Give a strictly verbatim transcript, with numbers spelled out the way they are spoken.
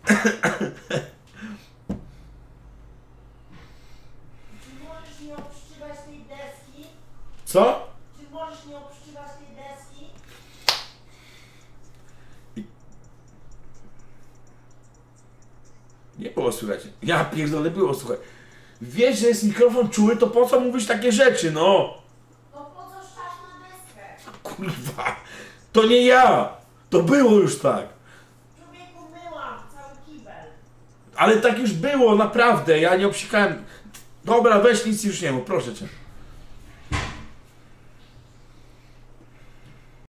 Czy możesz nie obszczywać tej deski? Co? Czy możesz nie obszczywać tej deski? Nie było słychać. Ja pierdolę, było słuchaj. Wiesz, że jest mikrofon czuły, to po co mówisz takie rzeczy, no? No po co szczasz na deskę? Kurwa. To nie ja. To było już tak. Człowieku, myłam cały kibel. Ale tak już było, naprawdę. Ja nie obsikałem. Dobra, weź nic już nie mów, proszę cię.